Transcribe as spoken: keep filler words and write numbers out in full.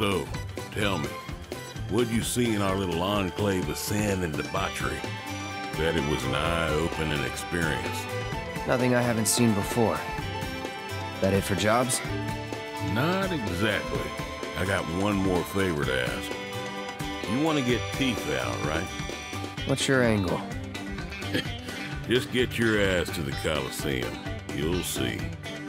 So, tell me, what'd you see in our little enclave of sin and debauchery? Bet it was an eye-opening experience. Nothing I haven't seen before. That it for jobs? Not exactly. I got one more favor to ask. You want to get teeth out, right? What's your angle? Just get your ass to the Coliseum. You'll see.